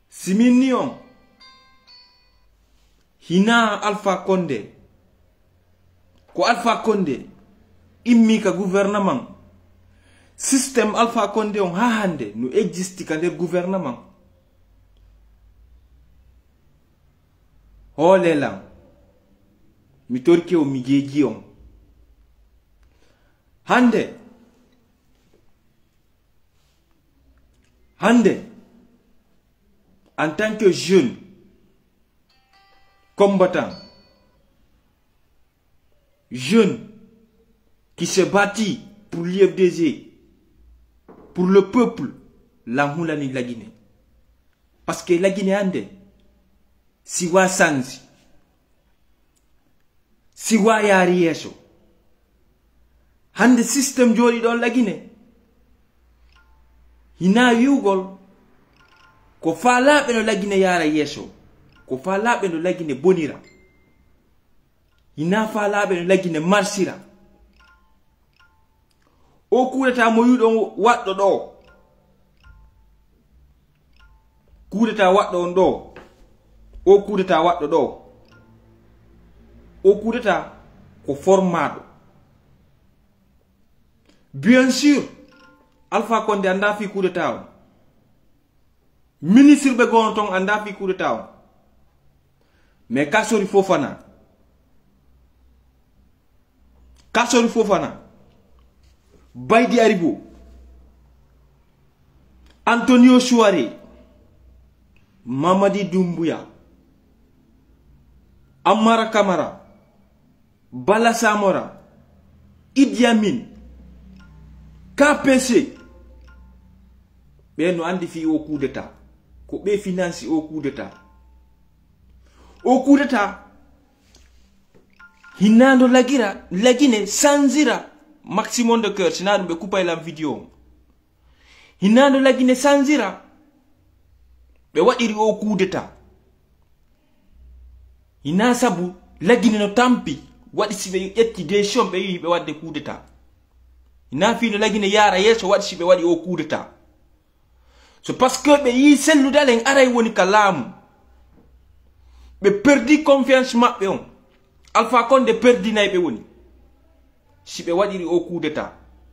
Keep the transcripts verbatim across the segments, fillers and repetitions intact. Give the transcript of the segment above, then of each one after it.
Simini on hina Alpha Condé ko Alpha Condé immi ka gouvernement système Alpha Condé on ha hande no existe ka der gouvernement holela mi torki o mi jeji on hande hande en tant que jeune combattant, jeune qui se bâtit pour l'I F D G, pour le peuple, la Moulani de la Guinée. Parce que la Guinée ande, si wa sanzi, si wa yari yeso, hande système joli dans la Guinée, hina yugol, ko fala beno la Guinée yara yeso, ko fala beno la Guinée bonira, hina fala beno la Guinée marsira. O kudeta mo yudon waddo do, kudeta waddo on do, o kudeta waddo do, o kudeta ko formado. Bien sûr, Alpha Condé anda fi kudeta o, ministre be gonton anda fi kudeta o, mais Kassory Fofana, Kassory Fofana, Baydi Aribo, Antonio Souare, Mamady Doumbouya, Amara Kamara, Bala Samora, Idi Amin, K P C, ben no andi fi au coup d'état, ko be finance au coup d'état. Au coup d'état, hinando lagira, lagine sanzira, maximum de cœur, sinon on couper la vidéo. Hinando lagine sanzira, be wadiri au coup d'état. Hina sabu, lagine no tampi, wadi sibe yetti de chombe yi be wadde coup d'état. Hina fi no lagine yara yeso wadi sibe wadi au coup d'état. C'est parce que be yi Cellou Dalein aray woni kalamu. Be perdi confiance mabbe on. Alpha Condé perdi nay be woni. Si be wadiri au coup d'état.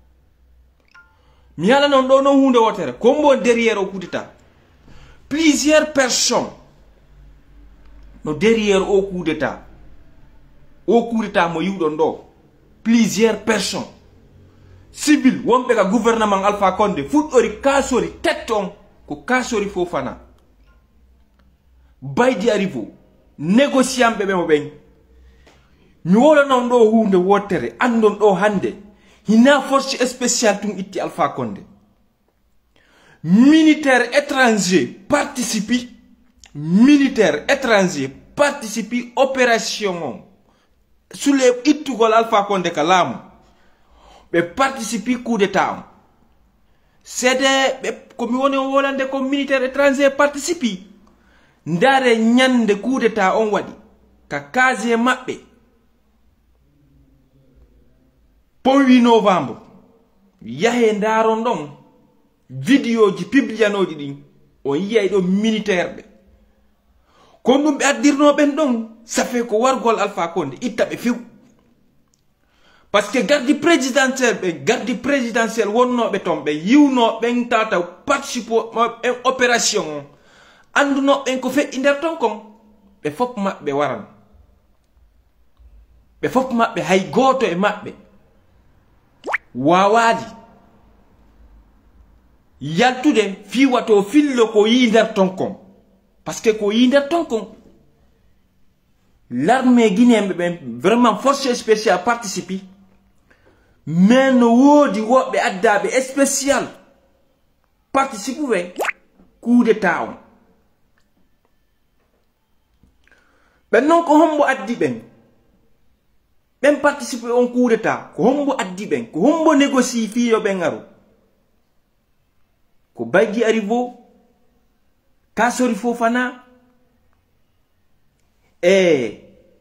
Mi ala non do no hunde wotere kombo derrière au coup d'état. Plusieurs personnes no derrière au coup d'état. Au coup d'état mo yudon do. Plusieurs personnes. Civil wonbe ka gouvernement Alpha Condé fudori Kassory tetton ko Kassory Fofana. Baydi Aribo négociant bebe mo ben. Mi wala non do hunde wotere andon do hande hina force spéciale tum itti Alpha Condé. Militaire étranger participe militaire étranger participe opération sous les ittugol Alpha Condé kalamu be participe coup d'état. C'est des comme on hollandais comme militaire étranger participe ndare nyande coup d'état on wadi ka kaze mabbe huit novembre yahe ndaron don vidéo ji publianoji din on yiyay do militaire be ko dum be addirno ben don ça fait ko wargol Alpha Condé ittabe fiw parce que garde présidentiel be garde présidentiel wonno be tombe yiwno ben tata participo en opération anduno ben ko fe inder ton kon be fop mabbe waran be fop mabbe hay goto e mabbe wawadi yaltude fi wato fillo ko yinder ton kon parce que ko yinder ton kon l'armée guinéenne ben vraiment force spéciale participe mais no wodi wobbe addabe spécial participe we coup d'état on ben non ko hombo addi ben ben participe on coup d'état ko hombo addi ben ko hombo négocie fi yo ben ngaro ko Baydi Aribo Kassory Fofana e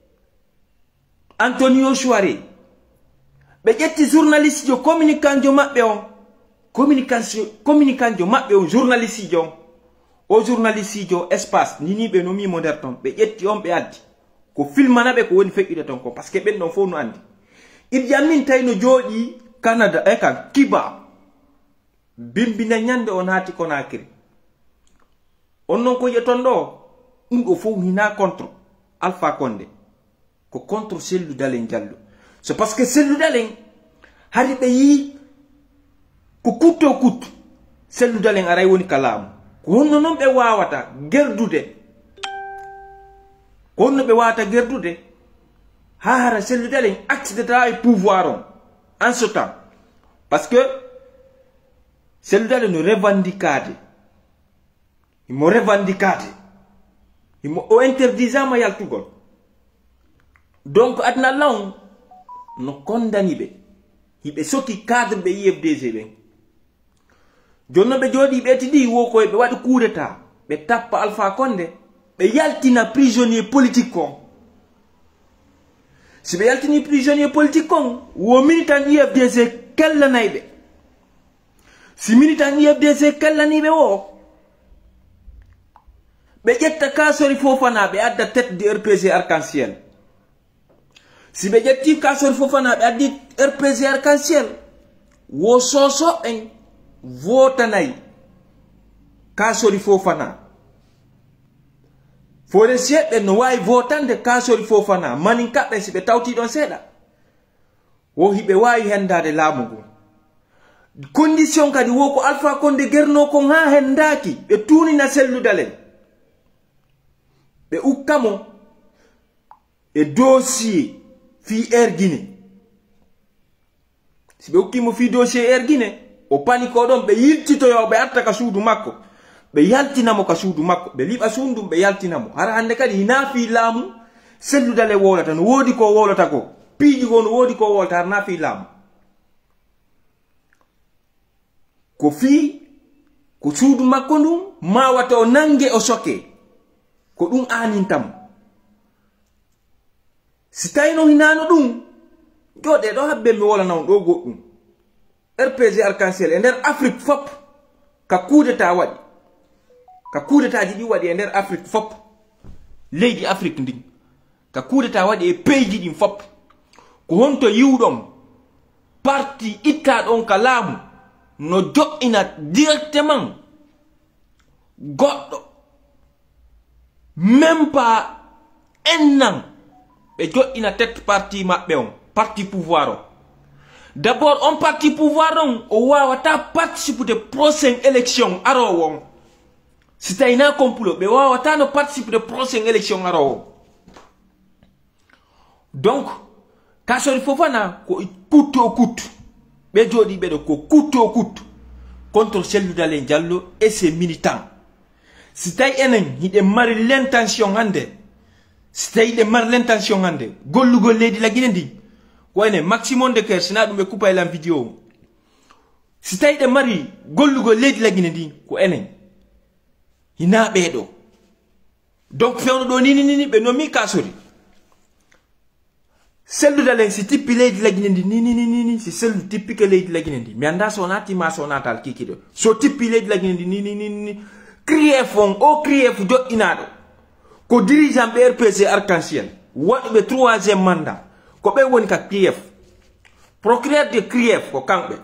Antonio Souare be jetti journaliste jo communicant jo mabbe on communication communicant jo mabbe on journaliste jo o journaliste jo espace nini be no mi mo der ton be yetti on be addi ko filmana be ko woni feƴƴude ton ko parce que ben don fo no andi Idi Amin tayno jodi Canada e kan kiba bimbina nyande on hati Conakry on non ko yeton do dum do fo hina contre Alpha Condé ko contre Cellou Dalein Diallo c'est parce que Cellou Dalein hari be yi ko kutto kut Cellou Dalein aray woni kalamu ko honno non be wawata gerdude ko honno be wawata gerdude ha hara Cellou Dalein accéder au pouvoir en ce temps parce que Cellou Dalein no revendicade il mo revendicade il mo interdisama yaltugol donc adna law no condamni be hibe soki cadre be I F D G be jonno be jodi be tidi wo ko be wadi coup d'état be tappa Alpha Condé be yaltina prisonnier politique kon si be yaltini prisonnier politique kon wo militant I F D G kella naybe si militant I F D G kella nibe wo be jetta Kassory Fofana be adda tête de R P G arc-en-ciel si be jetti Kassory Fofana be addi R P G arc-en-ciel wo soso en votanay Kassory Fofana fore sebe no way votande Kassory Fofana maninka be sibe tawti don seda wo hibe way hendade lamugo condition kadi wo ko Alpha Condé gerno ko ha hendaki be tuni na Cellou Dalein be ukamo e dossier fi Air Guinée sibe ukimo fi dossier Air Guinée o paniko don be yiltito yo be atta ka suudu makko be yaltinamo ka suudu makko be liba sundum be yaltinamo hara hande kadi hina fi laamu Cellou Dalein wolata no wodi ko wolata ko piiji go no wodi ko wolata har na fi laamu ko fi ko suudu makko ndum ma wata o nange o soke ko dum anintam si tayno hinano dum jode do habbe mi wala naw do goddum R P G arc-en-ciel e nder Afrique fop ka coup d'état wadi ka coup d'état ji di wadi e nder Afrique fop leydi Afrique ndin ka coup d'état wadi e pays ji din fop ko honto yiwdom parti itta don ka laamu no jo'ina directement goddo même pas un an be jo'ina tête parti mabbe on parti pouvoir on d'abord on parti pouvoir on o wawata participer de prochaine élection aro won si tayna complot be wawata no participer de prochaine élection aro won donc Kassory Fofana ko coûte au coûte be jodi be do ko coûte au coûte contre Cellou Dalein Diallo et ses militants si tay enen hide mari l'intention hande si tay de mari l'intention hande gollugol leydi la Guinée ndi ko ene maximum de cœur sina dum be coupa la vidéo si tay de mari gollugol leydi la Guinée ndi ko enen hina bedo donc fewno do ni ni ni be no mi Kassory Cellou Dalein si tippi leydi la Guinée ndi ni ni ni ni si Cellou tippi ke leydi la Guinée ndi mi anda sonati ma sonatal kikido so tippi leydi la Guinée ndi ni ni ni ni crier fon o crier fu jo inado ko dirigeant B R P G arc-en-ciel wadi be troisième mandat ko be woni ka K F procureur de K F ko kambe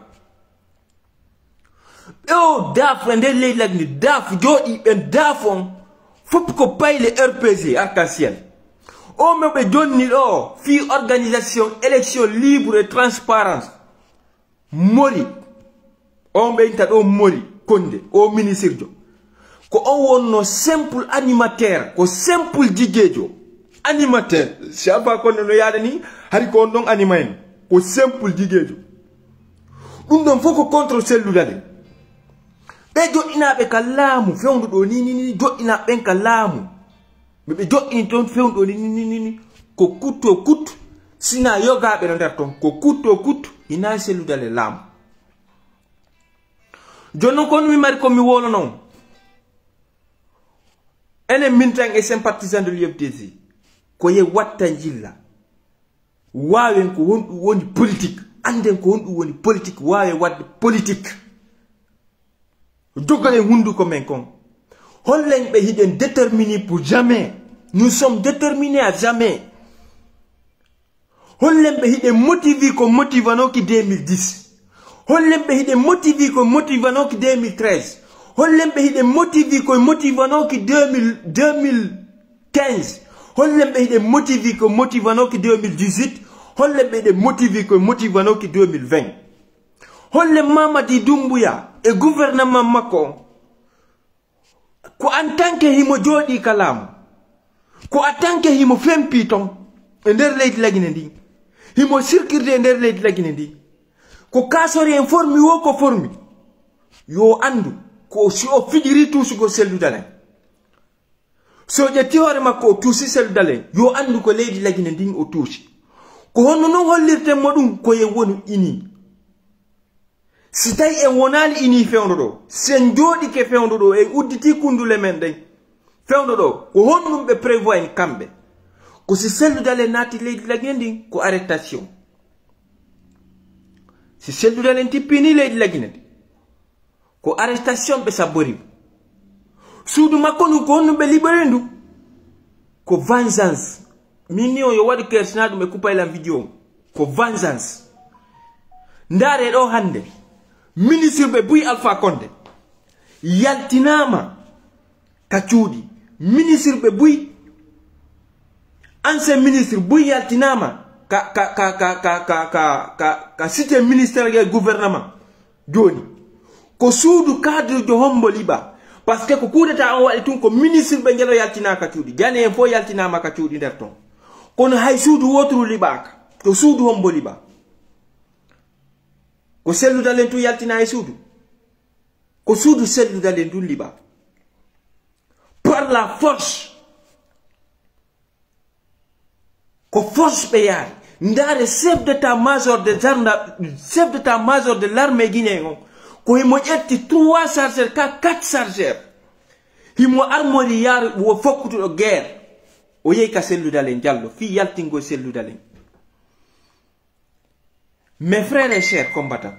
o daf nder leydi la Guinée daf jodi ben dafon fop ko payle R P G arc-en-ciel o me be jonni do fi organisation élection libre et transparence mori o be inta do mori Condé o ministre jo ko on wonno simple animateur ko simple jigejo animateur si Alpha Condé no yaada ni hari ko on don animaen ko simple jigejo dum don foko contre Cellou Dalein be jo ina be kalamu fewndu do ni ni jo ina ben kalamu be jo in ton fewndu ni ni ni ko kutto kut sina yoga be nder ton ko kutto kut ina Cellou Dalein lam jonno kon mi mari ko mi wolo non ene militant et sympathisant de l'U F D G ko ye watta jilla wawen ko wondu woni politique anden ko wondu woni politique wawe wadde politique dogale hundu ko men kon hollen be hiden déterminés pour jamais. Nous sommes déterminés à jamais. Hollen be hiden motivé ko motivano ki deux mille dix. Hollen be hiden motivé ko motivano ki deux mille treize. Hollen be hiden motivé ko motivano ki deux mille quinze. Hollen be hiden motivé ko motivano ki deux mille dix-huit. Hollen be hiden motivé ko motivano ki deux mille vingt. Holle Mamady Doumbouya e gouvernement makko ko en tant que himo jodi kalam ko en tant que himo fempi ton e nder leydi lagine ndi himo circuiter e nder leydi lagine ndi ko Kassory en formi wo ko formi yo andu ko si o fijiri tusugo Cellou Dalein so ƴetti hoore makko o tuusi Cellou Dalein yo andu ko leydi lagine ndin o tuusi ko honno non hollirten mo ɗum koye wonu ini. Si tawi en wonali ini fewndo ɗo sen jooɗi ke fewndo ɗo en udditi kundule men ɗen fewndo ɗo ko honɗum ɓe prévoit en kamɓe ko si Cellou Dalein naati leydi lagine ndin ko arrestation. Si Cellou Dalein tippini leydi lagine ndi ko arrestation ɓe sabborimo suudu makko ndu ko honɗum ɓe libéré ndu ko vengeance. Min ni o yo waɗi kersina ɗum e kupaylan vidéo ko vengeance. Ndaare ɗo hande ministre be buy Alpha Condé yaltinama ka cuuɗi ministre be buy ancien ministre buy yaltinama ka ka ka ka ka ka ka ka ka cité ministériel gouvernement joni ko suudu cadre de hombo liba parce que ko kudeta on waɗi tun ko ministre be ngelo yaltina ka cuuɗi jani en fo yaltinama ka cuuɗi nder ton kono hay suudu wotru libaka ko suudu hombo liba ko Cellou Dalein tu yaltina e suudu ko suudu Cellou Dalein dun liba par la force ko force ɓe yaari ndaare chef d'état-major de chef d'état-major de l'armée guinéen on ko himo ƴetti trois chargeurs ka quatre chargeurs himo armori yaari wo fokkutuɗo guerre o yehi ka Cellou Dalein Diallo fi yaltingo Cellou Dalein. Mes frères et chers combattants,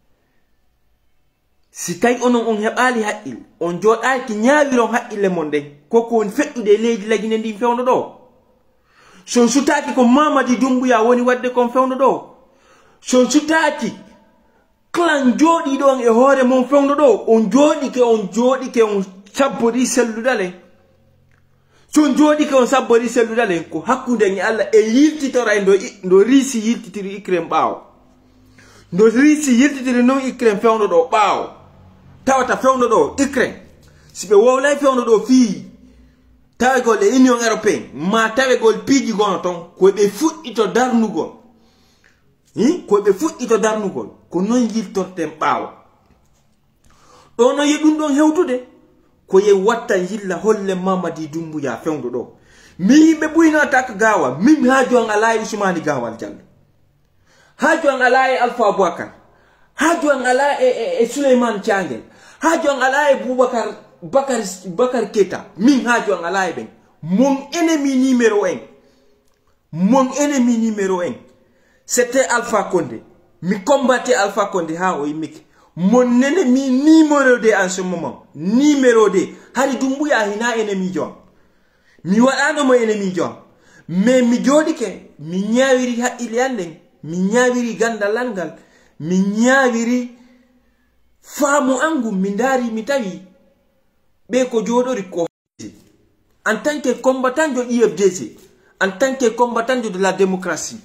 si tawi onon on heɓali haqqille on joɗaki ñawiron haqqille mon ɗen koko woni feɗɗude leydi lagine ndin fewno ɗo son sutaki ko Mamady Doumbouya woni wadde kon fewno ɗo son sutaki clan jooɗi ɗon e hoore mon fewno ɗo on jooɗike on jooɗike on sabbori Cellou Dalein son jooɗike on sabbori Cellou Dalein ko hakkude e Allah e yiltitora e ndo riisi yiltitiri Ukraine ɓaawo ndo riisi yiltitiri non Ukraine fewno ɗo ɓaawo tawata fewno ɗo Ukraine si ɓe wowlay fewno ɗo fii tawegol e Union Européenne ma tawegol piiji gono ton koɓe fuɗɗito darnugol koɓe fuɗɗito darnugol ko non yiltorten ɓaawo ɗo no ye ɗum ɗon hewtude ko ye watta yilla holle Mamady Doumbouya fewndo ɗo mi yimɓe ɓuynata ka gawa min ha jon ala e Ousmane Gawal Diallo ha jon ala e Alpha Boubacar ha jon ala e, e, e Souleymane Thiangel ha jon ala e Boubacar Bakar Bakar Keita min ha jon ala e ɓen mon ennemi numéro un mon ennemi numéro un c'était Alpha Condé mi combattais Alpha Condé ha o yimmike mon ennemi numéro deux en ce moment numéro deux hari Doumbouya hina ennemi jon mi waɗano mo ennemi jon mais mi joɗike mi ñawiri haqqille anden mi ñawiri gandal ngal mi ñawiri faamu angu mi ndaari mi tawi ɓe ko joɗori ko en tant que combattant de I F D C en tant que combattant de la démocratie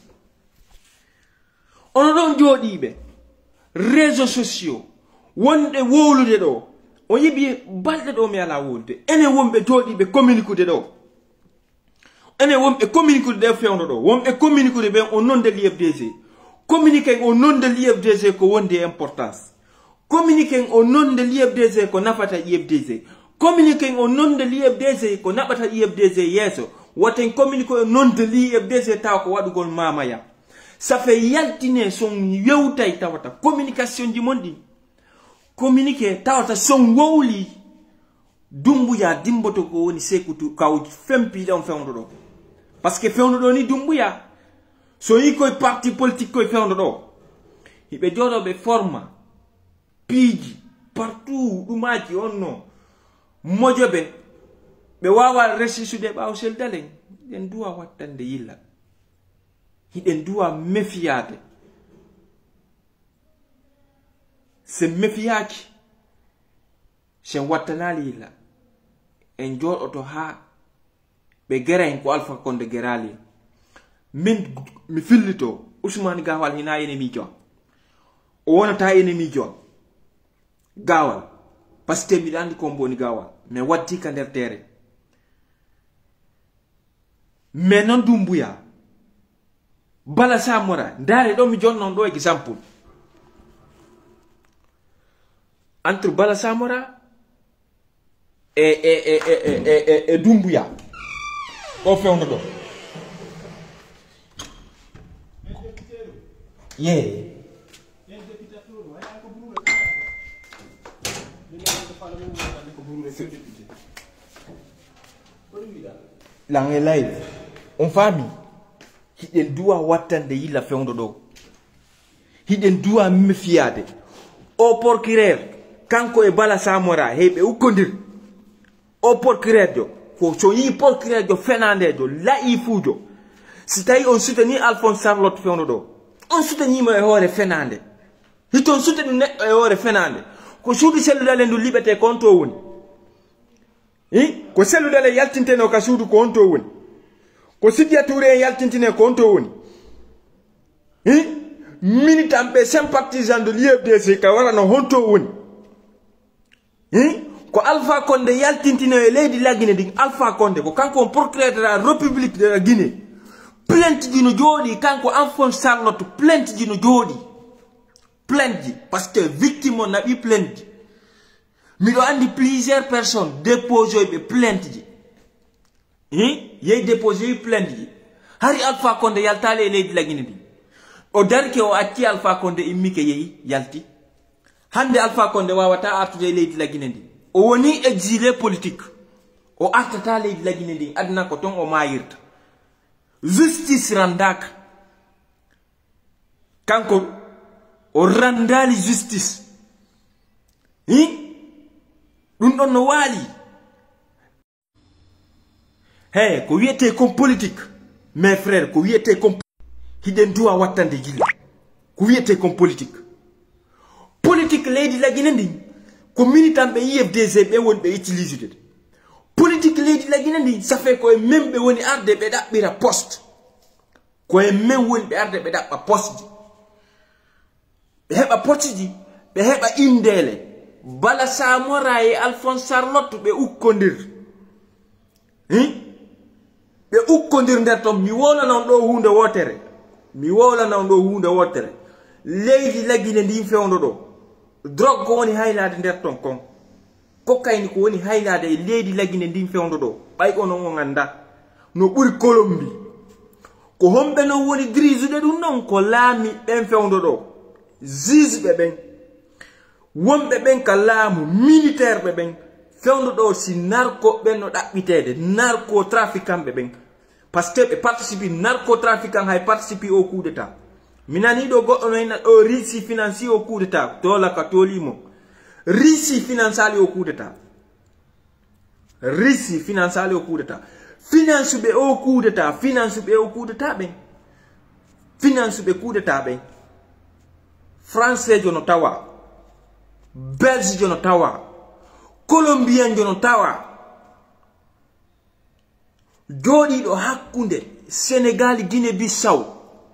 on ɗon jooɗiɓe réseaux sociaux wonɗe wowlude ɗo o yiɓi balɗe ɗo mi ala wolude ene wonɓe jooɗiɓe communiquude ɗo ene wonɓe communiquude ɗe fewno ɗo wonɓe communiquude ɓen o non de l'I F D C communiquen o non de l'I F D C ko wonde importance communiquen o non de l'I F D C ko nafata I F D C communiquen o non de l'I F D C ko naɓata I F D C yeeso waten communique o non de l'I F D C tawa ko waɗugol mamaya ça fait yaltine son yewtay tawata communication ji mon ɗi communiqué tawata son wowli Doumbouya dimboto ko woni sekutu kaw fempiɗe on fewndo ɗo par ce que fewndo ɗo ni Doumbouya so yi koye parti politique koye fewndo ɗo hiɓe jooɗoɓe forma piiji partout ɗumaji on no mojobe be wawa resisude ɓawo Cellou Dalein hiɗen duwa wattande yilla hiɗen duwa mefiyade se mefiyaki sen wattanali yilla en joɗoto ha ɓe geraen ko Alpha Condé gerali min mi fillito Ousmane Gawal hina ennemi jo o wonata ennemi jo Gawal parce que miɗa andi ko boni Gawal mais waddi ka nder tere mais non dumbuya bala samora ndare ɗo mi jonnon ɗo exemple entre bala samora e e e e e e e dumbuya o fewno ɗo ye langue live on fami hiɗen duwa wattande yilla fewndo ɗo hiɗen duwa mefiyade o procureur kanko e bala samora heyɓe ukkodir o procureur jo ko so yi procureur jo fenandejo layi fuujo si tawi on souteni Alphonse Charlotte fewndo ɗo on soutenimo e hoore fenande hito on souteni neɗɗo e hoore fenande ko suudu Cellou Dalein ndu liɓete ko on to woni hi ko Cellou Dalein yaltinteno ka suudu ko on to woni ko Sidya Touré en yaltintine ko on to woni hi militant ɓe sympathisant de l'U F D C ka warano honto woni hi ko Alpha Condé yaltintino e leydi laggine ɗin Alpha Condé ko kanko on procureur de la République de la Guinée plainte ji no jooɗi kanko Alphonse Charlotte plainte ji no jooɗi plainte ji parce que victime on naɓi plainte ji miɗo andi plusieurs personnes déposé ɓe plainte ji hi yeyi déposé plainte ji hari Alpha Condé yaltale e leydi laggine ɗin o darke o acci Alpha Condé immike yeyi yalti hande Alpha Condé wawata artude e leydi laggine ɗin o woni exilé politique o artata leydi laggine ɗin adna ko ton o mayirta justice randaka kanko o randali justice hi ɗum ɗon no waali hey ko wiyete comme politique mes frères ko wiyete comme hiɗen duwa wattande jilla ko wiyete comme politique politique leydi laggine ndin ko militant ɓe I F D C ɓe woni ɓe utilise de politique leydi laggine ndin ça fait koye men ɓe woni arde ɓe ɗaɓɓira poste koye men woni ɓe arde ɓe ɗaɓɓa poste ji ɓe heɓa poste ji ɓe heɓa indele bala samora e Alphonse Charlotte ɓe ukkodir ɓe ukkodir nder ton mi wolanon ɗo hunde wotere mi wolanon ɗo hunde wotere leydi laggine ndin fewndo ɗo drogue ko woni haylade nder ton kon kokkayni ko woni haylade e leydi laggine ndin fewndo ɗo ɓay onon o ganda no ɓuri Colombie ko homɓe non woni dirisude ɗum non ko laami ɓen fewndo ɗo juge ɓe ɓen wonɓe ɓen ka laamu militaire ɓe ɓen fewndo ɗo si narco ɓen no ɗaɓɓitede narco trafiquant ɓe ɓen par ce que ɓe participe narco trafiquant hay participe au coup d'état minani ɗo goɗɗo no henna ɗo rissi financier au coup d'état tola ka tolimo rissi financiali au coup d'état rissi financiali au coup d'état finance ɓe au coup d'état finance ɓe au coup d'état ɓen finance ɓe coup d'état ɓen français jo no tawa belge jo no tawa colombien jo no tawa jooɗiɗo hakkunde Sénégal Guinée Bissau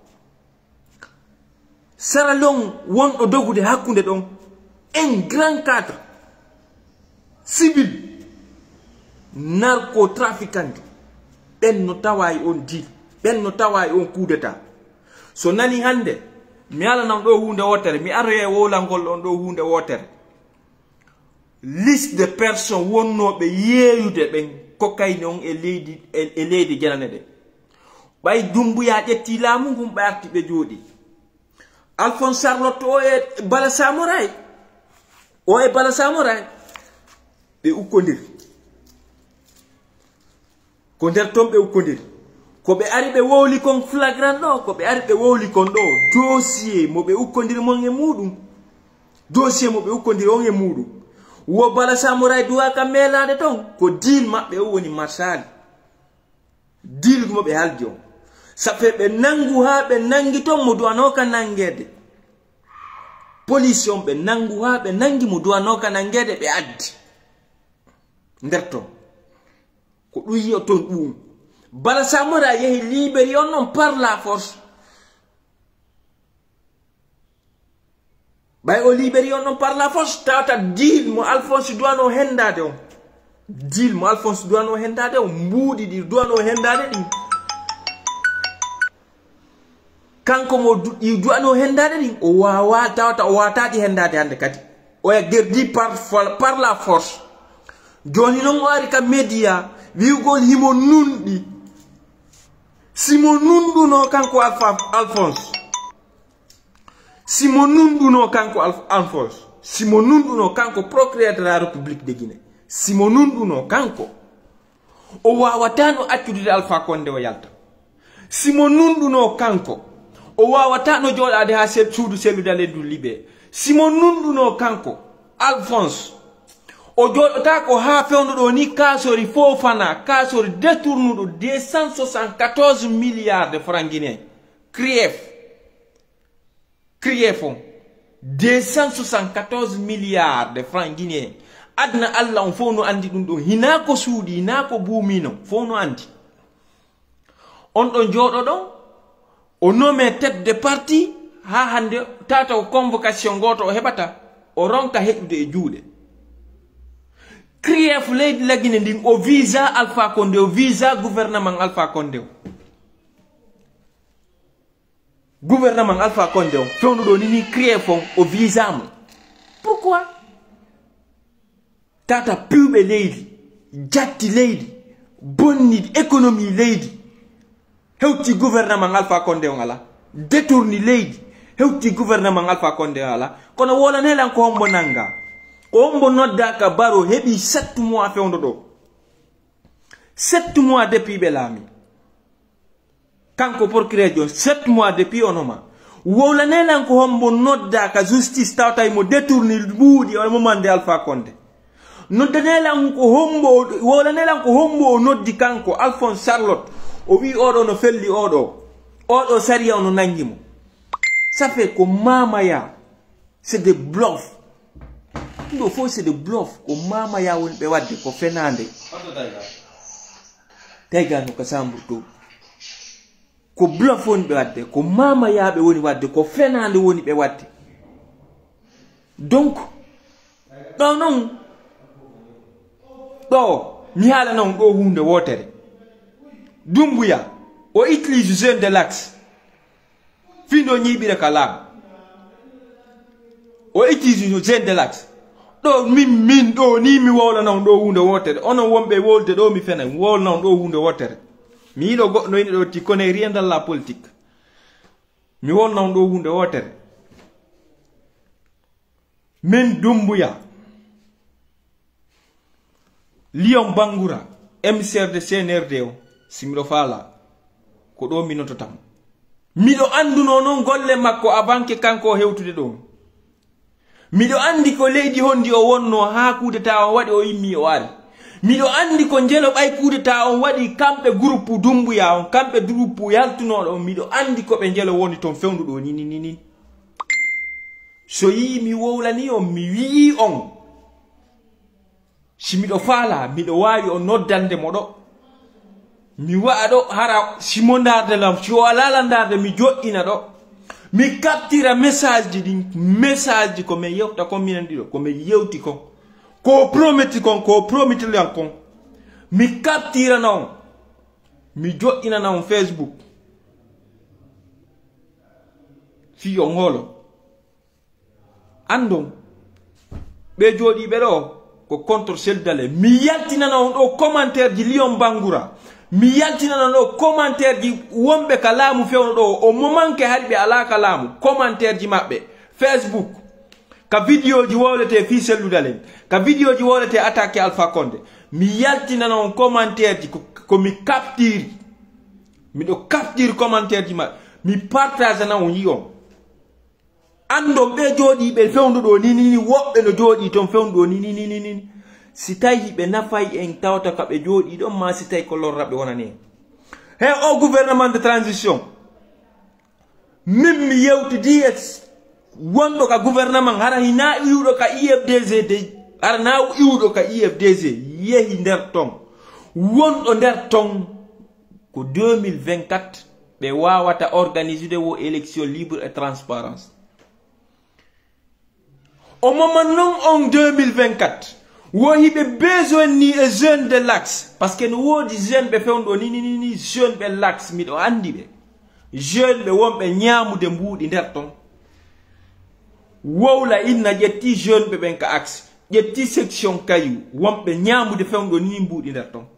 Sierra Leone wonɗo dogude hakkunde ɗon un grand cadre civil narcotrafiquant ɓen no tawa e on deal ɓen no tawa e on coup d'état so nani hande mi alanam ɗo hunde wotere mi aroye wolangol ɗon ɗo hunde wotere liste de personnes wonnoɓe yeeyude ɓen kokkayni on e leydi e leydi janane ɗe ɓay dumbuya ƴetti laamu ngum ɓe arti ɓe jooɗi Alphonse Charlotte o e bala samoray o e bala samoray ɓe ukkodiri ko nder ton ɓe ukkodiri ko ɓe ari ɓe wowli kon flagrant ɗo ko ɓe ari ɓe wowli kon ɗo dossier mo ɓe ukkodiri mon e muɗum dossier mo ɓe ukkodiri on e muɗum wo bala samurai duwa ka melade ton ko deal mabbe woni marshal deal mo be haldi on ça fait be nangu ha be nangi ton mo duwano ka nangede police on be nangu ha be nangi mo duwano ka nangede be addi nderto ko duyi o ton dum bala samurai yehi liberi on non par la force bay o liberi on non par la force tata deal mo Alphonse duwano hendade on deal mo Alphonse duwano hendade on mbudi di duwano hendade din kanko mo du duwano hendade din o wawa tata o watati hendade hande kati o ya gerdi par par la force joni non wari ka media wi gol himo nundi simo nundu no kanko Alphonse simo nundu no kanko Alphonse simo nundu no kanko procréateur de la République de Guinée simo nundu no kanko o wawatano accude Alpha Condé o yalta simo nundu no kanko o wawatano jodade ha sel suudu Cellou Dalein Diallo simo nundu no kanko Alphonse o jodota ko ha fewndo do ni Kassory Fofana Kassory détournudo deux cent soixante-quatorze milliards de francs guinéens crief criefon deux cent soixante-quatorze milliards de francs guinéens adna Allah on fo no andi dum do hina ko suudi hina ko buumino fo no andi on don jodo don o nommé tête de parti ha hande tata o convocation goto o hebata o ronka heddude e juude crief leydi la Guinée ndin o visa Alpha Condé o visa gouvernement Alpha Condé gouvernement Alpha Condé on fewnu do ni crief on o visa mo pourquoi tata pube leydi jatti leydi bonni économie leydi hewti gouvernement Alpha Condé on ala détourni leydi hewti gouvernement Alpha Condé ala kono wola nelan ko hombo nanga ko hombo nodda ka baro hebi sept mois fewndo do sept mois depuis belami kanko pour créer sept mois depuis onoma wola nelan ko hombo nodda ka justice tawtay mo détourni buudi o mo mande Alpha Condé nodda nelan ko hombo wola nelan ko hombo noddi kanko Alphonse Charlotte o wi odo no felli odo odo sariya no nangimo ça fait ko mamaya c'est des bluffs ndo fo c'est des bluffs ko mamaya won be wadde ko fenande tayga no ko sambu to ko bluff won be wadde ko mamaya be woni wadde ko fenande woni be wadde donc non non do mi hala non do hunde wotere Dumbuya o utilise jeune de l'axe findo nyibire kala o utilise jeune de l'axe do min min do ni mi wola non do hunde wotere ono wombe wolde do mi fena wol non do hunde wotere mi do go no ni do ti connaît rien dans la politique mi wol non do hunde wotere men Dumbuya Lion Bangura M C R de C N R D o simiro fala ko do minoto tam mido anduno non golle makko avanke kanko hewtude do mido andi ko leydi hondi o wonno ha kude ta o wadi o yimmi o wari mido andi ko jelo bay kude ta o wadi kambe groupe Dumbuya on kambe groupe yaltuno do mido andi ko be jelo woni ton fewndu do ni ni ni so yi mi wowlani on mi wi on si mido fala mido wari on noddande modo mi waado hara simondarde lam ci wala ndarde mi joddina do mi captira message di message ko me yewta ko minandi do ko me yewti ko ko prometti kon ko prometti lan kon mi captira non mi joddina non Facebook fi yo ngolo andon be jodi be do ko contre Cellou Dalein mi yaltina non do commentaire di Lion Bangura mi yaltina no commentaire ji wombe kalamu fewno do o moment ke halbe ala kalamu commentaire ji mabbe Facebook ka video ji wolete fi Cellou Dalein ka video ji wolete attaquer Alpha Condé mi yaltina no commentaire ji ko, ko mi capture mi do capture commentaire ji mabbe mi partage na on yion andon be jodi be fewndo do ni ni wobbe no jodi ton fewndo ni ni ni ni si tawi be nafay en tawta ka be jodi don ma si tawi ko lorrabe wonani he o gouvernement de transition mim yewtidi et wondo ka gouvernement hara hina iwdo ka I F D Z de hara na iwdo ka I F D Z yehi nder ton wondo nder ton ko deux mille vingt-quatre be wawata organiser wo élection libre et transparence au moment non en deux mille vingt-quatre wo hibe besoin ni e jeune de l'axe parce que no wodi jeune be fewndo ni ni ni jeune be l'axe mi do andi be jeune be wombe nyaamude mbuudi nder ton wowla inna jetti jeune be ben ka axe jetti section kayu wombe nyaamude fewndo ni mbuudi nder ton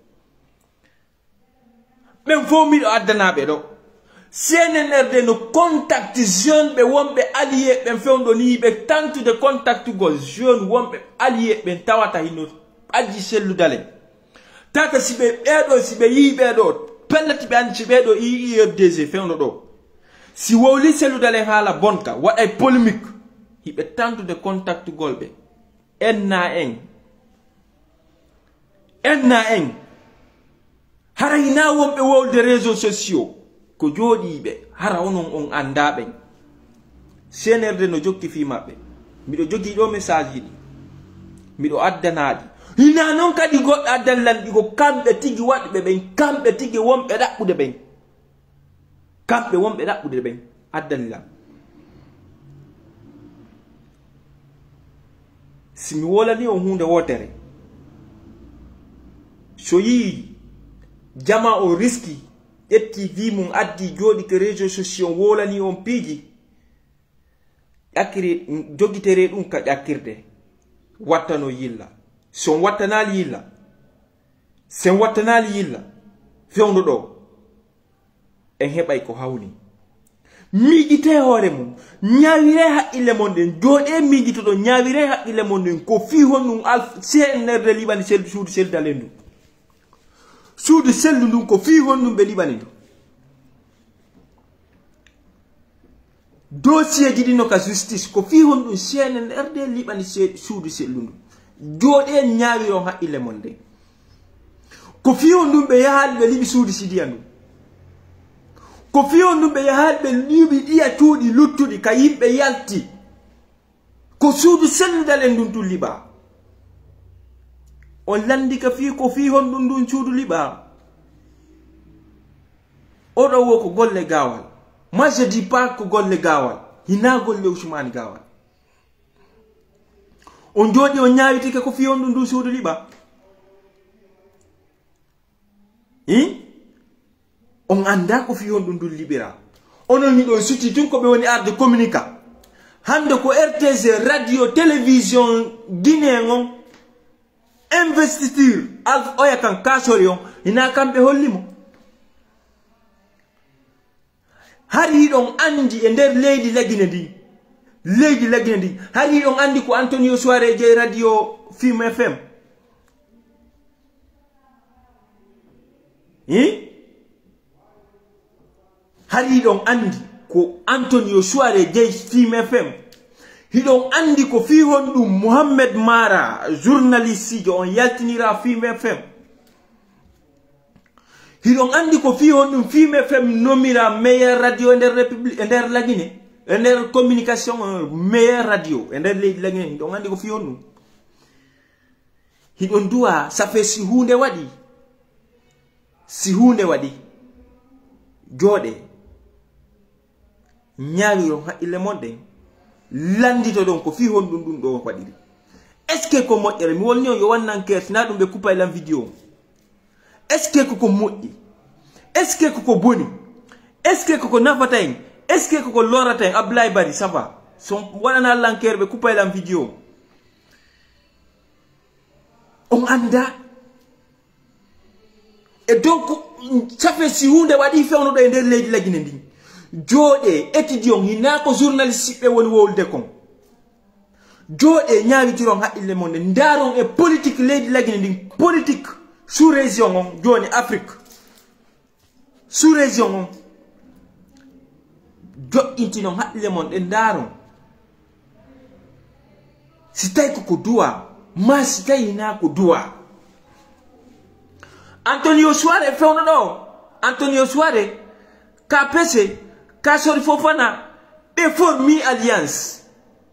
ben fo mi do addanabe do C N R D no contact jeune be wombe allié ben fewndo ni be tante de contact go jeune wombe allié ben tawata hino aji Cellou Dalein tata sibe bedo sibe yibe do pellati be andi sibe do I F D Z fewndo do si wowli Cellou Dalein hala bonka wa ay polémique hibe tante de contact golbe enna en enna en hara hina wombe wowde réseaux sociaux ko jodibe hara onon on andabe C N R D no jokki fi mabbe mido jogi do message yi mido addanadi hina non kadi goddo addallan go kambe tigi wadbe ben kambe tigi wombe dabbude ben kambe wombe dabbude ben addallan simi wola ni o hunde wotere so yi jama o riski etti vi mum addi jodi ke réseaux sociaux wolani on piji akiri jogitere dum ka jakirde wattano yilla son wattanali yilla sen wattanali yilla fewndo do en hebay ko hawni miijite hoore mum ñaawire haqqille mon den jode miijito do ñaawire haqqille mon den ko fi honnum al C N R D libani sel suudu sel dalendu suudu sellu ndum ko fi honnum be libani do dossier jidi no ka justice ko fi honnum C N R D libani suudu sellu ndum jode ñaawiro haqqille mon den ko fi honnum be yaal be libi suudu sidiyandu ko fi honnum be yaal be libi diya tuudi luttudi ka yimbe yalti ko suudu sellu dalen ndum tu liba on landi ka fi ko fi honnum ndum suudu liba odo wo ko golle gawal moi je dis pas ko golle gawal hina golle Ousmane gawal on jodi on nyaawiti ko fi honnum ndum suudu liba hi on anda ko fi honnum ndum libera onon ni do suti tun ko be woni arde communica hande ko R T Z radio télévision guinéen investiture alf oya kan Kassory on ina kambe hollimo hari don andi e der leydi lagine ndi leydi lagine ndi hari don andi ko Antonio Soare je radio Film F M eh hari don andi ko Antonio Soare je Film F M hidon andi ko fi hondum Mohamed Mara journaliste jo on yaltinira Film F M hidon andi ko fi hondum Film F M nomira meilleur radio der république der la Guinée der communication meilleur radio der la Guinée hidon andi ko fi hondum hidon duwa ça fait si hunde wadi si hunde wadi jode ñaawiro haqqille mon den landito don ko fi hondum dum do wadiri est ce que ko moƴƴere mi wolni on yo wannan kers na dum be coupa lan vidéo est ce que ko moƴƴi est ce que ko boni est ce que ko nafata en est ce que ko lorata en Ablaye Bari ça va son wadana lanker be coupa lan vidéo on anda et donc ça fait si hunde wadi fewno do e der leydi lagine ndi jode étudiant hina ko journaliste be woni wolde kon jode ñaawi tiron haqqille mon ndaron e politique leydi lagine ndi politique sous région on joni Afrique sous région on jo intino haqqille mon de ndaron si tawi koko duwa ma si tawi na ko duwa. Antonio Suare fewno ɗo Antonio Suare ka pese Kassory Fofana ɓe formi alliance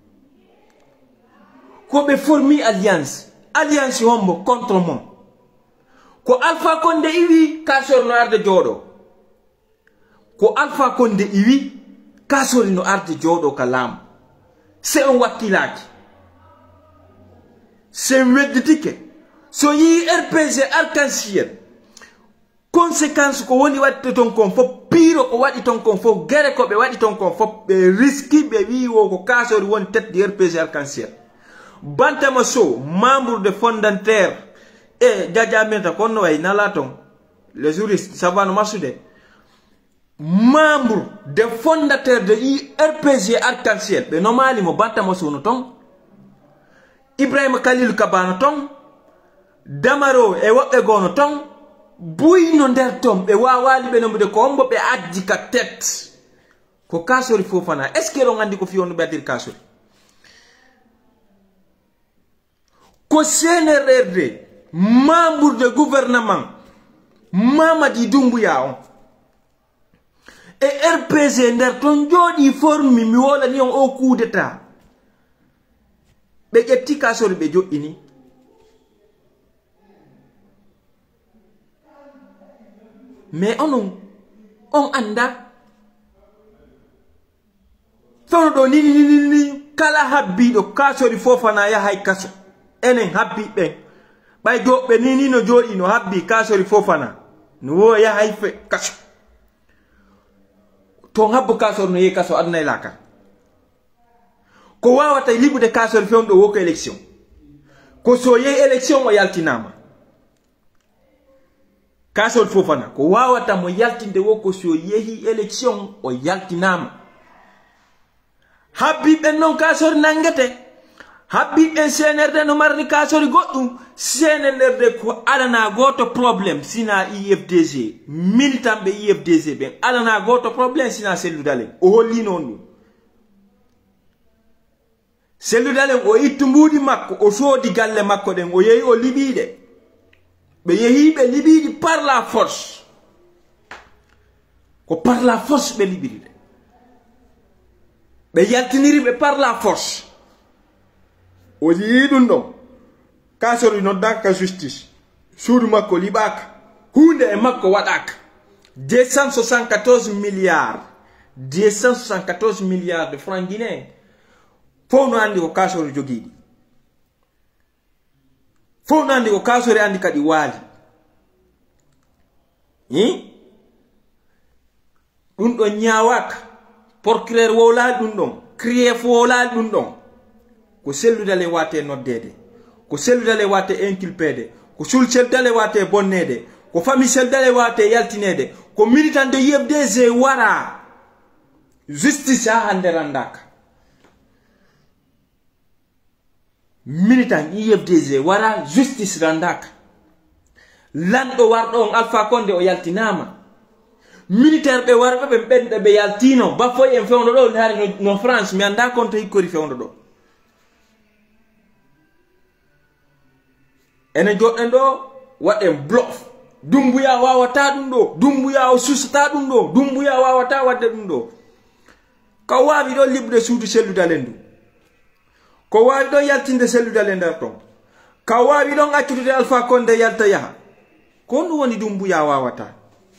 ko ɓe formi alliance alliance hombo contre mon ko Alpha Condé iwi Kassory no arde jooɗo ko Alpha Condé iwi Kassory no arde jooɗo ka laamu se on wakkilaki se wedditike so yi R P G arc-en-ciel conséquence ko woni waɗi ton kon fof piro ko waɗi ton kon fof gere ko ɓe waɗi ton kon fof ɓe riski ɓe wi wo ko Kassory woni tête du R P G arc-en-ciel. Bantama Sow membre de fondateur e jajamenta konno way nala ton les juristes savano masude membre de fondateur de R P G arc-en-ciel ɓe nomali mo Bantama Sow no ton Ibrahima Khalil Kabano ton Damaro e woɓɓe gono ton buyno nder tom ɓe wawali ɓe nombude ko hombo ɓe addi ka tête ko Kassory Fofana. est ce que ɗon andi ko fi on ɓe addir Kassory ko C N R D membre de gouvernement Mamady Doumbouya on e R P G nder ton jooɗi formi mi wolani on o coup d'état ɓe ƴetti Kassory ɓe joƴƴini mais onon on anda fewno ɗo nini nini ni kala habbiɗo Kassory Fofana yahay kaso enen habbi ɓen ɓay joɓɓe nini no jooɗi no habbi Kassory Fofana no wo yahay fe kaso ton habbo Kassory no yehi kaso aduna e lakar ko wawata liɓude Kassory fewno ɗo woko élection ko so yehi élection o yaltinama Kassory Fofana ko wawata mo yaltinde wo ko so yehi élection o yaltinama habbiɓe non Kassory nangete habbiɓe C N R D no marni Kassory goɗɗum C N R D ko alana goto probléme sina I F D G militant ɓe I F D G ɓen alana goto probléme sina Cellou Dalein o holli noon ɗum Cellou Dalein o ittu mbuuɗi makko o soodi galle makko ɗen o yehi o liɓiɗe ɓe yehi ɓe liɓiɗi par la force ko par la force ɓe liɓiri ɗe ɓe yaltiniri ɓe par la force o yii ɗum ɗon Kassory noddaka justice suudu makko liɓaka hunde e makko waɗaka deux cent soixante-quatorze milliards deux cent soixante-quatorze milliards de francs guinéens fof no andi ko Kassory jogiiɗi fof no andi ko Kassory andi kadi waali hi ɗum ɗon ñaawaka procureur wowlaali ɗum ɗon crief wowlaali ɗum ɗon ko Cellou Dalein wate noddede ko Cellou Dalein wate inculpede ko Cellou Dalein wate bonnede ko famille Cellou Dalein wate yaltinede ko militant de I F D G wara justice ha hande randaka militant I F D G wara justice randaka lanɗo warɗo on Alpha Condé o yaltinama militaire ɓe warɓe ɓe ɓenɗe ɓe yaltino bafoy en fewno ɗo haari no France mi anda kon to hikkori fewno ɗo ene joɗɗen ɗo waɗen bluff Doumbouya wawata ɗum ɗo Doumbouya o susata ɗum ɗo Doumbouya wawata wadde ɗum ɗo ko wawi ɗo liɓde suudu Cellou Dalein ndu ko wawi ɗo yaltinde Cellou Dalein nder ton ka wawi ɗon accutude Alpha Condé yalta yaha ko ɗum woni Doumbouya wawata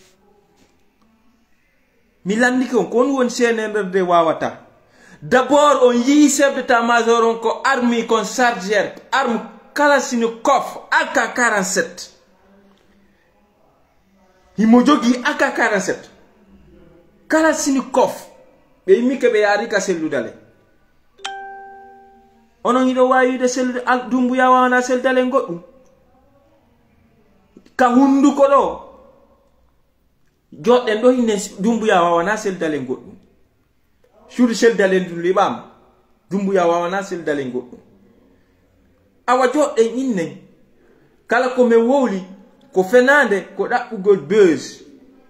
mi landike on ko ɗum woni C N R D wawata d'abord on yii chef d'état major on ko armi kon chargeur arme Kalashnikov A K quarante-sept himo jogi A K quarante-sept Kalashnikov ɓe yimmi ke ɓe yaari ka Cellou Dalein onon yiɗo wawi wiide Cellou Doumbouya wawana Cellou Dalein goɗɗum ka hunduko ɗo joɗɗen ɗo hinne Doumbouya wawana Cellou Dalein goɗɗum suudu Cellou Dalein ndu liɓama Doumbouya wawana Cellou Dalein goɗɗum awa joɗɗen innen kala ko min wowli ko fenande ko ɗaɓɓugol buzz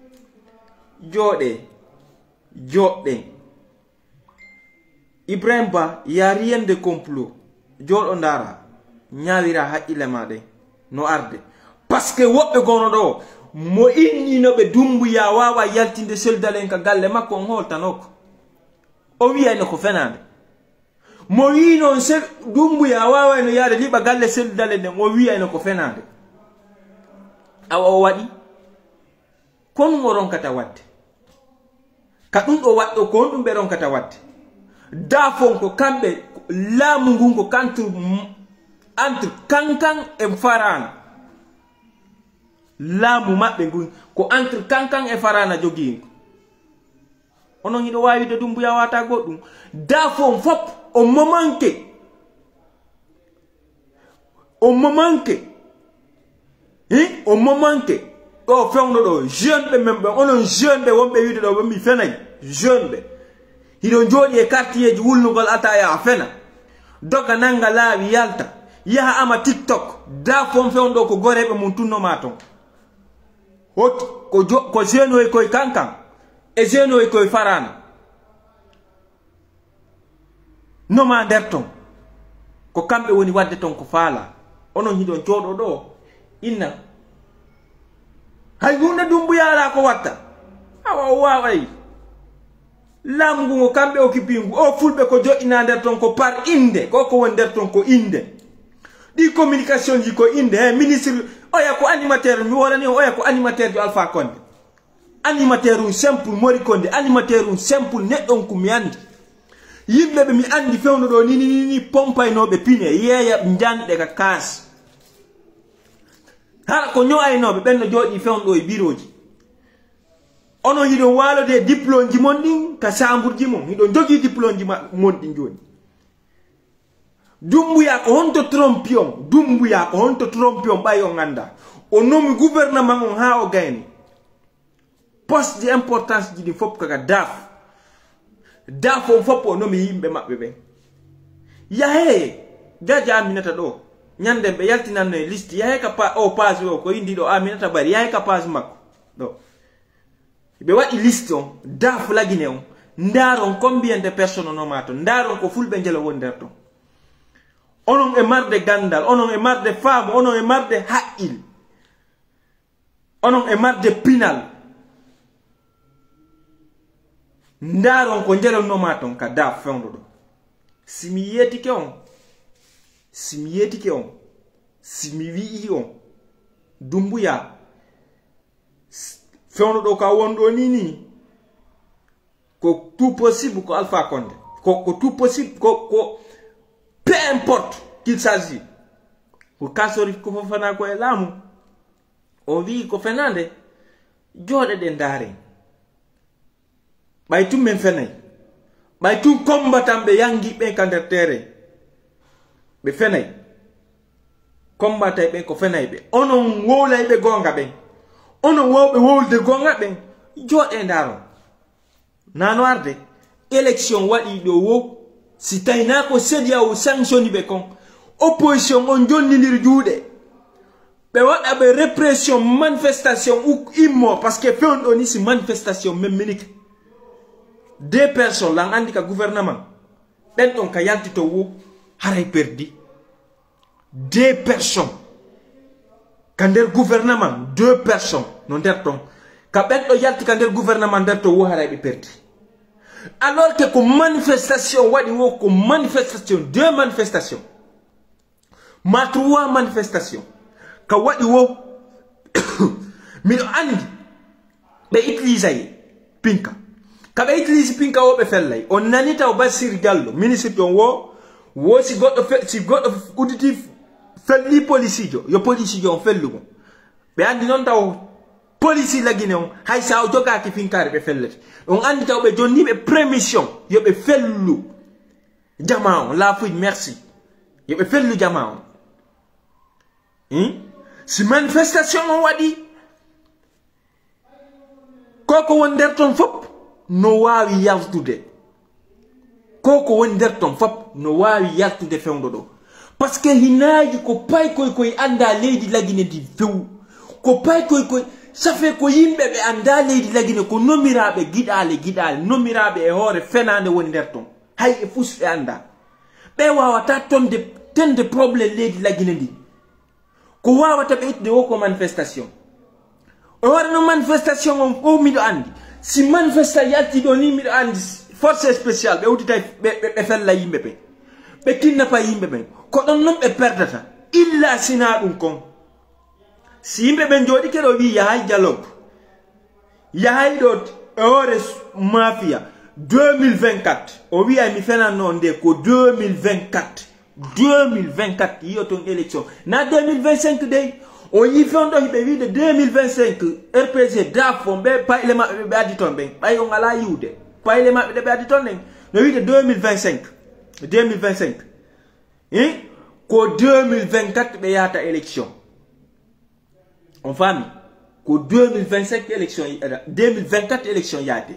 joɗe joɗɗen Ibrahim Ba, il n'y a rien de complot. joɗo ndara ñawira haqqille maɗe no arde parce que woɓɓe gono ɗo mo inninoɓe Dumbuya wawa yaltinde Cellou Dalein ka galle makko on holtanoko o wiyayno ko fenade mo wi noon se Dumbuya wawayno yaade liɓa galle Cellou Dalein nden o wiyayno ko fenade awa o waɗi kon o ronkata wadde ka ɗum ɗo waɗɗo ko on ɗum ɓe ronkata wadde dafon ko kamɓe laamu ngun ko kantre entre kankan e farana laamu maɓɓe ngun ko entre kankan e farana jogii onon hiɗo wawide Dumbuya wata goɗɗum dafon fop o momanke o momanke hi o momanke ɗo fewno ɗo jeune ɓe men ɓe onon jeune ɓe wonɓe wiide ɗo ɓe mi fenayi jeune ɓe hiɗo jooɗi e quartier ji wulnugol ataya a fena doga nanga laawi yalta yaha ama TikTok da fon fewno ɗo ko goreɓe mum tunnoma ton hoti ko ko jeune oy koye kankan e jeune oy koye farana noma nder ton ko kamɓe woni wadde ton ko faala onon hiɗon jooɗo ɗo inna hay hunde Dumbuya ala ko watta awa o waway laamu ngu ngo kamɓe occupé ngu o fulɓe ko joƴƴina nder ton ko par inde ko ko woni nder ton ko inde ɗi communication ji ko inde he ministre oya ko animateur mi worani oya ko animateur jo Alpha Condé animateur um simple Mori Condé animateur um simple neɗɗon ko mi andi yimɓe ɓe mi andi fewno ɗo ni ni ni pompaynoɓe pine yeeya janɗe ka kaas hala ko ño'aynoɓe ɓen no jooɗi fewno ɗo e bureau ji onon hiɗon walode diplôme ji mon ɗin ka chambre ji mon hiɗon jogii diplôme ji mon ɗin joni Dumbuya ko honto trompi on Dumbuya ko honto trompi on ɓay on anda o nomi gouvernement on ha o gayni poste de importance ji ɗin fof kaka daf daf on fof o nomi yimɓe maɓɓe ɓen yahe jaja Aminata ɗo ñande ɓe yaltinanno e liste yahe ka pa o page o ko indi ɗo Aminata Bari yahe ka page makko ɗo ɓe waɗi liste on daf lagine on ndaron combien de personnes onoma ton ndaron ko fulɓe jelo woni nder ton onon e marde gandal onon e marde faamu onon e marde haqqil onon e marde pinal ndaron ko jelonnoma ton ka daf fewndo ɗo simi yetike on simi yetike on simi wi'i on Dumbuya fewndo ɗo ka wonɗo ni ni ko tout possible ko Alpha Condé ko ko tout possible ko ko peu importe qu'il s'agit ko Kassory ko fofana ko e laamu o wi ko fenande jooɗe ɗe ndaare ɓay tum men fenayi ɓay tum combattant ɓe yangi ɓen ka nder terrain ɓe fenayi combattant ɓen ko fenayi ɓe onon wowlay ɓe gonga ɓen onon wowɓe wowlde gonga ɓen jooɗe ndaaron nano arde élection waɗi ɗo wo si tayna ko sedia o sanctionne ɓe kon opposition on jonnidir juuɗe ɓe waɗa ɓe répression manifestation ou immo par ce que fewno ɗo ni si manifestation même minute deux personnes lan andi ka gouvernement ɓen ɗon ka yalti to wo haray perdi deux personnes ka nder gouvernement deux personnes no nder ton ka ɓen ɗo yalti ka nder gouvernement nder to wo haray ɓe perdi alors que ko manifestation waɗi wo ko manifestation deux manifestations ma trois manifestations ka waɗi wo miɗo andi ɓe utilisay pinka ka ɓe utilise pinka wo ɓe fellay on nani taw Basir Diallo ministre jon wo wo si goɗɗo si goɗɗo udditi felli policijo yo policijo on fellugo ɓe andi noon taw police lagine on hay sa o jogaki finkare ɓe fellete on andi taw ɓe jonniɓe prémission yoɓe fellu jama on la fuy merci yoɓe fellu jama on hmm? si manifestation on waɗi koko woni nder ton fop no wawi yaltude koko woni nder ton fop no wawi yaltude fewndo ɗo par ce que hinaji ko pay koy koye anda leydi lagine ndi few ko pay koy koye ça fait ko yimɓe ɓe anda leydi lagine ko nomiraɓe giɗale giɗale nomiraɓe e hoore fenande woni nder ton hay e fus ɓe anda ɓe wawata tonde tende problème leydi la Guinée ndi ko wawata ɓe itde wo ko manifestation o warno manifestation on o miɗo andi si manifestation yalti ɗo ni miɗo andi force spéciale ɓe udita ɓe fella yimɓe ɓe ɓe kidnappa yimɓe ɓen ko ɗon noon ɓe perdata illa sina ɗum kon si yimɓe ɓen jooɗi keɗo wi yahay dialogue yahay ɗo e hoore mafia deux mille vingt-quatre o wiya mi fenanno nde ko deux mille vingt-quatre deux mille vingt-quatre yiyo ton élection na deux mille vingt-cinq dey o yi fewɗo hiɓe wiide deux mille vingt-cinq R P G dafo ɓe payle maɓɓe ɓe addi toon ɓen ɓay on ala yiwde payle maɓɓe ɗe ɓe addi toon ɗen no wiide deux mille vingt-cinq deux mille vingt-cinq hein ko deux mille vingt-quatre ɓe yahata élection on fami ko deux mille vingt-cinq élection deux mille vingt-quatre élection yaade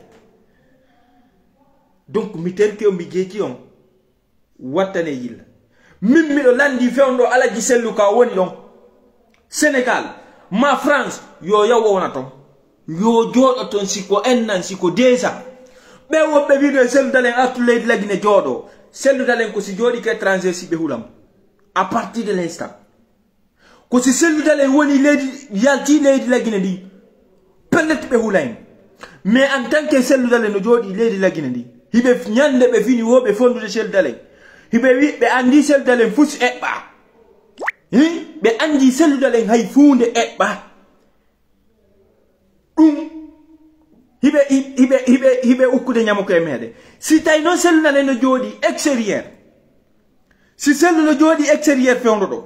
donc mi terke o mi jeeji on wattane yilla min miɗo landi fewndo alaji sellu ka woni ɗon Sénégal ma France yo yaw wona ton yo jooɗo ton siko ennan siko déjà ɓe woɓɓe wiɗo Cellou Dalein artu leydi la Guinée jooɗo Cellou Dalein ko si jooɗi ke étranger si ɓe hulam à partir de l'instant ko si Cellou Dalein woni leydi yalti leydi la Guinée ndi pellet ɓe hulayn mais en tant que Cellou Dalein no jooɗi leydi la Guinée ndi hiɓe ñande ɓe fini woɓe fondude Cellou Dalein hiɓe wi ɓe andi Cellou Dalein fusi eɓɓa ɓe andi Cellou Dalein hay funde eɓɓa ɗum hiɓe hiɓe hiɓe hiɓe ukkude ñamuko e meɗen si tawi noon Cellou Dalein no jooɗi extérieur si Cellou no jooɗi extérieur fewndo ɗo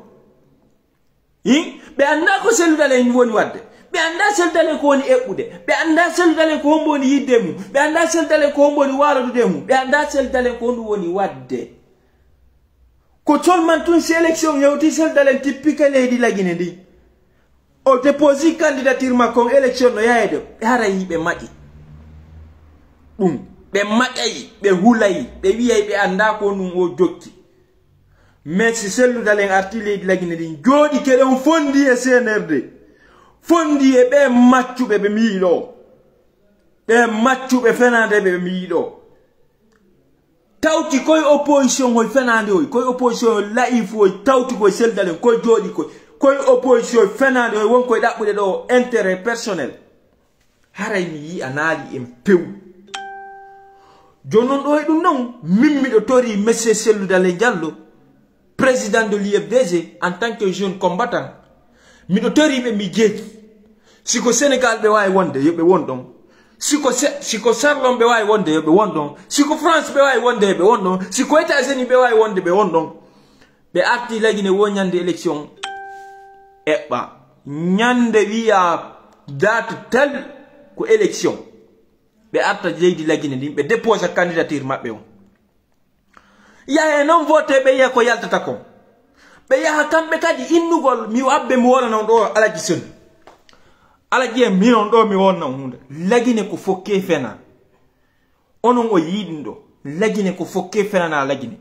ɓe anda ko Cellou Dalein woni wadde ɓe anda Cellou Dalein ko woni eɓɓude ɓe anda Cellou Dalein ko hombo woni yidde mum ɓe anda Cellou Dalein ko hombo woni waladude mum ɓe anda Cellou Dalein ko honɗum woni wadde ko tolman tun si élection yewti Cellou Dalein tippike leydi la Guinée ndi o déposi candidature makko élection no yahede ɓe harayi ɓe maƴi ɗum ɓe maƴayi ɓe hulayi ɓe wiyay ɓe anda ko ɗum o jokki mais si Cellou Dalein arti leydi la Guinée ndi jooɗi keɗen fondi e C N R D fondi e ɓe maccuɓe ɓe miyiɗo ɓe maccuɓe fenande ɓe miyiɗo tawti koye opposition hoy fenande hoy koye opposition hoy laïf hoy tawti koye Cellou Dalein koye jooɗi koye koye opposition hoy fenande hoy wonkoye ɗaɓɓude ɗo intérêt personnel haray mi yi a naali en pew joni noon ɗo e ɗum noon min miɗo tori monsieur Cellou Dalein Diallo président de l'U F D G en tant que jeune combattant miɗo toriɓe mi jeeji siko Sénégal ɓe wawi wonde yoɓe won ɗon siko siko Sarlon ɓe wawi wonde yoɓe won ɗon siko France ɓe wawi wonde yoɓe won ɗon siko États-Unis ɓe wawi wonde ɓe won ɗon ɓe arti la Guinée wo ñande élection eɓɓa ñande wiya date tel ko élection ɓe arta leydi la Guinée ndi ɓe déposa candidature maɓɓe on yahe noon vote ɓe yiya ko yaltata kon ɓe yaha kamɓe kadi innugol mi abbe mi wona non ɗo alaji sen alaji en minon ɗo mi wonna hunde la Guinée ko fokke fena onon o yiɗin ɗo la Guinée ko fokke fenana la Guinée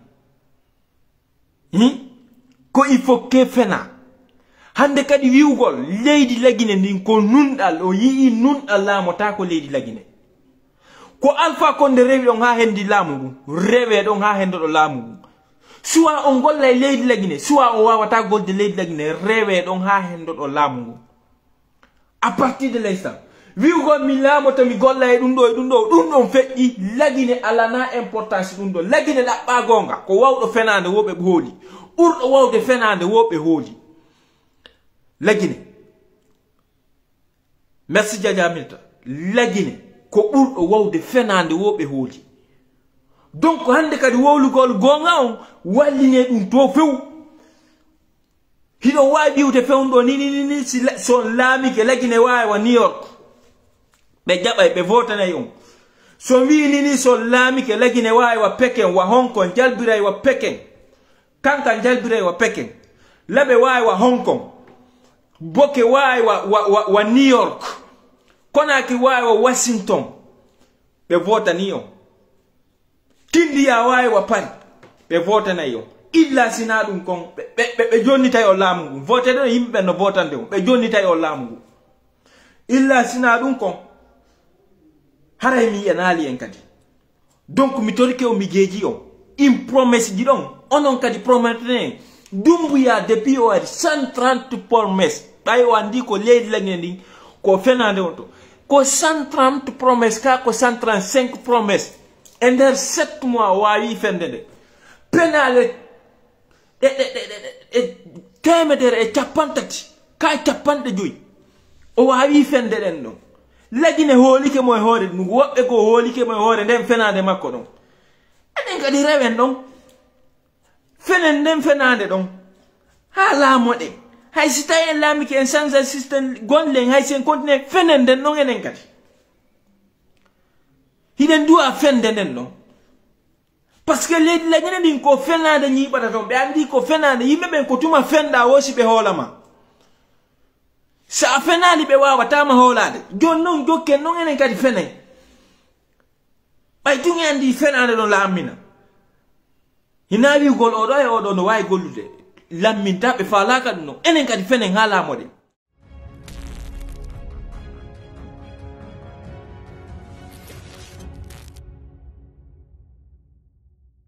ko i fokke fena hande kadi wiwgol leydi la Guinée ndin ko nunɗal o yii nunɗal laamota ko leydi la Guinée ko Alpha Condé rewi ɗon ha hendi laamu ngu rewe ɗon ha hendo ɗo laamu ngu suwa on golla e leydi la Guinée suwa o wawata golde leydi la Guinée rewe ɗon ha hendo ɗo laamu ngu à partir de l'instant wiwgol mi laamoto mi golla e ɗum ɗo e ɗum ɗo ɗum ɗon feƴƴi la Guinée alana importance ɗum ɗo la Guinée ɗaɓɓa gonga ko wawɗo fenande woɓe hooli ɓurɗo wawde fenande woɓe hooli la Guinée merci Jaja Milta la Guinée ko ɓurɗo wawde fenande woɓe hooli donc hande kadi wowlugol gonga on walline ɗum to few hiɗo wawi wiwde fewnɗo ni ni ni si son laamike la Guinée wawi wa New York ɓe jaɓay ɓe votanayi on so wi ni ni son laamike la Guinée wawi wa Pékin wa Hong Kong jalbiray wa Pékin kanka jalbiray wa Pékin laɓe wawi wa Hong Kong boke wawi wa, wa, wa, wa New York Konaki wawi wa Washington ɓe votani on Kindiya wawi wa Paris ɓe votanayi on illa sina ɗum kon ɓe jonnitay o laamu ngu vote ɗo yimɓe no votande on ɓe jonnitay o laamu ngu illa sina ɗum kon haray mi yanaali en kadi donc mi torike o mi jeeji on in promesse ji ɗon onon kadi prometne Dumbuya depuis o cent trente promesses bay wandi ko leydi la ngeen ko fenande on to ko cent trente promesses ka ko cent trente-cinq promesses e nder sept mois wawi fende de penale e e e temedere e capantati ka capande joyi o wawi fende den non lagine holike moy hoore dum wobbe ko holike moy hoore den fenande makko don enen kadi rewen don fenen den fenande don hala mode hay sita en lami ke en sans assistant gonlen hay sen continue fenen den non enen kadi hiden duwa fende den non parce que les la ngene din ko fenande nyi bata don be andi ko fenande yimbe ben ko tuma fenda wosi be holama sa fenali be wawa tama holade jon non jokke non enen kadi fenen bay tungi andi fenande don lamina hinawi gol odo e odo no way gollude lamminta be falaka dum non enen kadi fenen hala mode